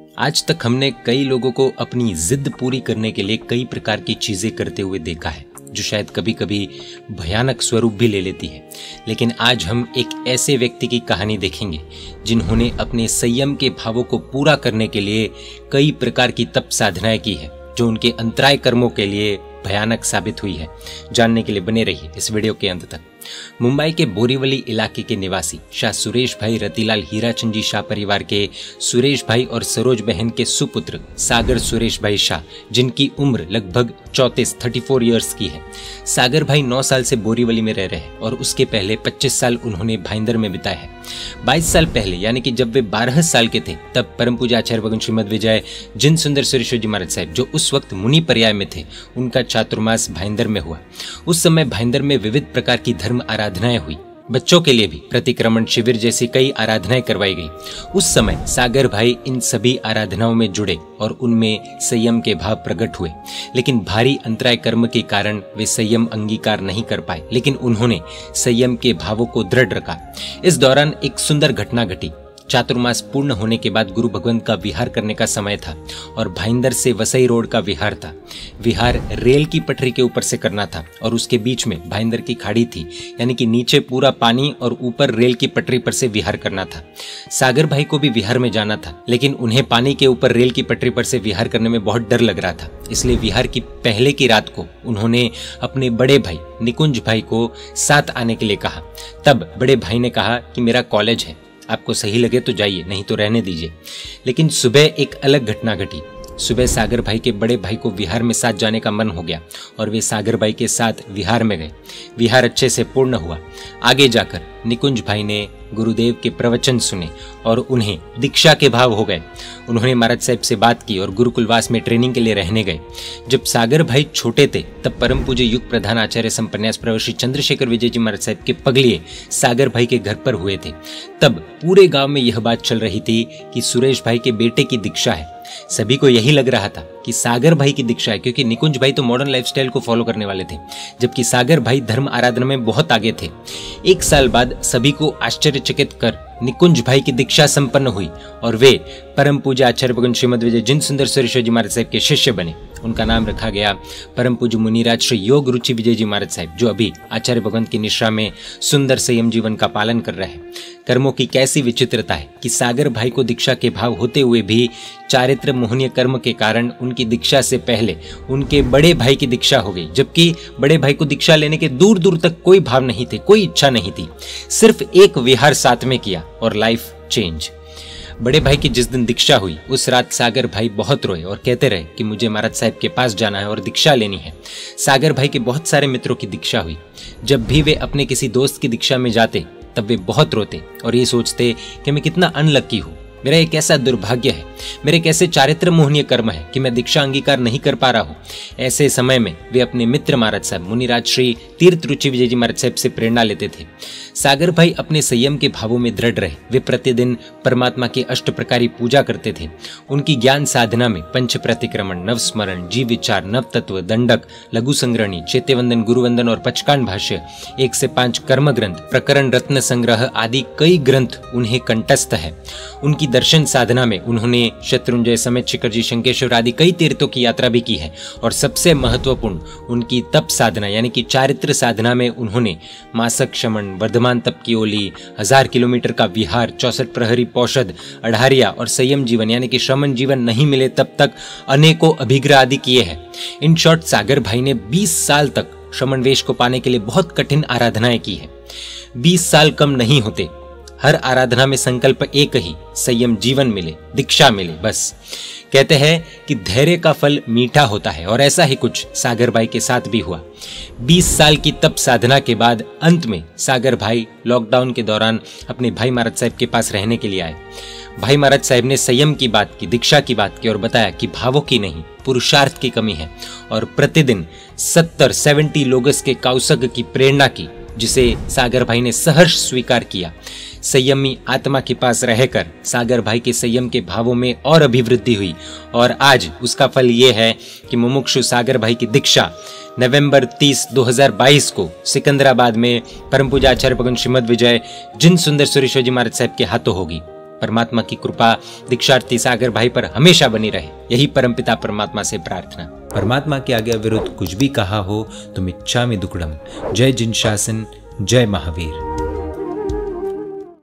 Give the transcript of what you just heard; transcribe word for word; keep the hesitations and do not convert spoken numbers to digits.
आज तक हमने कई लोगों को अपनी जिद पूरी करने के लिए कई प्रकार की चीजें करते हुए देखा है, जो शायद कभी कभी भयानक स्वरूप भी ले लेती है। लेकिन आज हम एक ऐसे व्यक्ति की कहानी देखेंगे जिन्होंने अपने संयम के भावों को पूरा करने के लिए कई प्रकार की तप साधनाएं की है, जो उनके अंतराय कर्मों के लिए भयानक साबित हुई है। जानने के लिए बने रहिए इस वीडियो के अंत तक। मुंबई के बोरीवली इलाके के निवासी शाह सुरेश भाई रतिलाल हीराचंद जी शाह परिवार के सुरेश भाई और सरोज बहन के सुपुत्र सागर सुरेश भाई शाह, जिनकी उम्र लगभग चौंतीस थर्टी फोर ईयर्स की है। सागर भाई नौ साल से बोरीवली में रह रहे हैं और उसके पहले पच्चीस साल उन्होंने भाईंदर में बिताए हैं। बाईस साल पहले यानी कि जब वे बारह साल के थे, तब परम पूजा आचार्य भगवान श्रीमद विजय जिन सुंदर सुरेश्वर जी महाराज साहब, जो उस वक्त मुनि पर्याय में थे, उनका चातुर्मास भाईंदर में हुआ। उस समय भाईंदर में विविध प्रकार की धर्म आराधनाएं हुई। बच्चों के लिए भी प्रतिक्रमण शिविर जैसी कई आराधनाएं करवाई गई। उस समय सागर भाई इन सभी आराधनाओं में जुड़े और उनमें संयम के भाव प्रकट हुए। लेकिन भारी अंतराय कर्म के कारण वे संयम अंगीकार नहीं कर पाए, लेकिन उन्होंने संयम के भावों को दृढ़ रखा। इस दौरान एक सुंदर घटना घटी। चातुर्मास पूर्ण होने के बाद गुरु भगवंत का विहार करने का समय था और भाईंदर से वसई रोड का विहार था। विहार रेल की पटरी के ऊपर से करना था और उसके बीच में भाईंदर की खाड़ी थी, यानी कि नीचे पूरा पानी और ऊपर रेल की पटरी पर से विहार करना था। सागर भाई को भी विहार में जाना था, लेकिन उन्हें पानी के ऊपर रेल की पटरी पर से विहार करने में बहुत डर लग रहा था। इसलिए विहार की पहले की रात को उन्होंने अपने बड़े भाई निकुंज भाई को साथ आने के लिए कहा। तब बड़े भाई ने कहा कि मेरा कॉलेज है, आपको सही लगे तो जाइए, नहीं तो रहने दीजिए। लेकिन सुबह एक अलग घटना घटी। सुबह सागर भाई के बड़े भाई को विहार में साथ जाने का मन हो गया और वे सागर भाई के साथ विहार में गए। विहार अच्छे से पूर्ण हुआ। आगे जाकर निकुंज भाई ने गुरुदेव के प्रवचन सुने और उन्हें दीक्षा के भाव हो गए। उन्होंने महाराज साहब से बात की और गुरुकुलवास में ट्रेनिंग के लिए रहने गए। जब सागर भाई छोटे थे, तब परम पूज्य युग प्रधान आचार्य संपन्यास प्रवर श्री चंद्रशेखर विजय जी महाराज साहब के पगलिए सागर भाई के घर पर हुए थे। तब पूरे गांव में यह बात चल रही थी कि सुरेश भाई के बेटे की दीक्षा है। सभी को यही लग रहा था कि सागर भाई की दीक्षा है, क्योंकि निकुंज भाई तो मॉडर्न लाइफस्टाइल को फॉलो करने वाले थे, जबकि सागर भाई धर्म आराधना में बहुत आगे थे। एक साल बाद सभी को आश्चर्यचकित कर निकुंज भाई की दीक्षा संपन्न हुई और वे परम पूज्य आचार्य भगवान श्रीमद विजय जिन सुंदर सुरेश्वर जी महाराज साहब के शिष्य बने। उनका नाम रखा गया परम पूज्य मुनिराज श्री योग रुचि विजय जी महाराज साहब, जो अभी आचार्य भगवंत की निष्ठा में सुंदर संयम जीवन का पालन कर रहे हैं। कर्मों की कैसी विचित्रता है कि सागर भाई को दीक्षा के भाव होते हुए भी चारित्र मोहनीय कर्म के कारण उनकी दीक्षा से पहले उनके बड़े भाई की दीक्षा हो गई, जबकि बड़े भाई को दीक्षा लेने के दूर दूर तक कोई भाव नहीं थे, कोई इच्छा नहीं थी। सिर्फ एक विहार साथ में किया और लाइफ चेंज। बड़े भाई की जिस दिन दीक्षा हुई, उस रात सागर भाई बहुत रोए और कहते रहे कि मुझे महाराज साहब के पास जाना है और दीक्षा लेनी है। सागर भाई के बहुत सारे मित्रों की दीक्षा हुई। जब भी वे अपने किसी दोस्त की दीक्षा में जाते, तब वे बहुत रोते और ये सोचते कि मैं कितना अनलकी हूँ, मेरा एक ऐसा दुर्भाग्य है, मेरे कैसे चारित्र मोहनीय कर्म है कि मैं दीक्षा अंगीकार नहीं कर पा रहा हूँ। ऐसे समय में वे अपने मित्र महाराज साहब मुनिराज श्री तीर्थ रुचि विजय जी महाराज साहब से प्रेरणा लेते थे। सागर भाई अपने संयम के भावों में दृढ़ रहे। वे प्रतिदिन परमात्मा की अष्ट प्रकारी पूजा करते थे। उनकी ज्ञान साधना में पंच प्रतिक्रमण, नव स्मरण, जीव विचार, नव तत्व, दंडक, लघु संग्रहणी, चैत्यवंदन, गुरुवंदन और पचकांड भाष्य, एक से पांच कर्म ग्रंथ, प्रकरण रत्न संग्रह आदि कई ग्रंथ उन्हें कंठस्थ है। उनकी दर्शन साधना में उन्होंने शत्रुंजय समेत शिखर जी, शंकेश्वर आदि कई तीर्थों की यात्रा भी की है। और सबसे महत्वपूर्ण उनकी तप साधना यानी कि चारित्र साधना में उन्होंने मासक शमन, वर्धमान तप की ओली, हजार किलोमीटर का विहार, चौसठ प्रहरी पौषध, अढ़ारिया और संयम जीवन यानी कि श्रमण जीवन नहीं मिले तब तक अनेकों अभिग्रह आदि किए हैं। इन शॉर्ट सागर भाई ने बीस साल तक श्रमण वेश को पाने के लिए बहुत कठिन आराधनाएं की है। बीस साल कम नहीं होते। हर आराधना में संकल्प एक ही, संयम जीवन मिले, दीक्षा मिले, बस। कहते हैं कि धैर्य का फल मीठा होता है और ऐसा ही कुछ सागर भाई के साथ भी हुआ। बीस साल की तप साधना के बाद अंत में सागर भाई लॉकडाउन के दौरान अपने भाई महाराज साहब के पास रहने के लिए आए। भाई महाराज साहब ने संयम की बात की, दीक्षा की बात की और बताया कि भावों की नहीं, पुरुषार्थ की कमी है। और प्रतिदिन सत्तर सेवेंटी लोगस के कौशग की प्रेरणा की, जिसे सागर भाई ने सहर्ष स्वीकार किया। संयमी आत्मा के पास रहकर सागर भाई के संयम के भावों में और अभिवृद्धि हुई और आज उसका फल ये है कि मुमुक्षु सागर भाई की दीक्षा नवंबर तीस दो हज़ार बाईस को सिकंदराबाद में परम पूज्य आचार्य भगवान श्रीमद विजय जिन सुंदर सुरेश्वर जी महाराज साहब के हाथों होगी। परमात्मा की कृपा दीक्षार्थी सागर भाई पर हमेशा बनी रहे, यही परमपिता परमात्मा से प्रार्थना। परमात्मा के आज्ञा विरुद्ध कुछ भी कहा हो तो मिच्छामि दुक्कडम। जय जिन शासन, जय महावीर।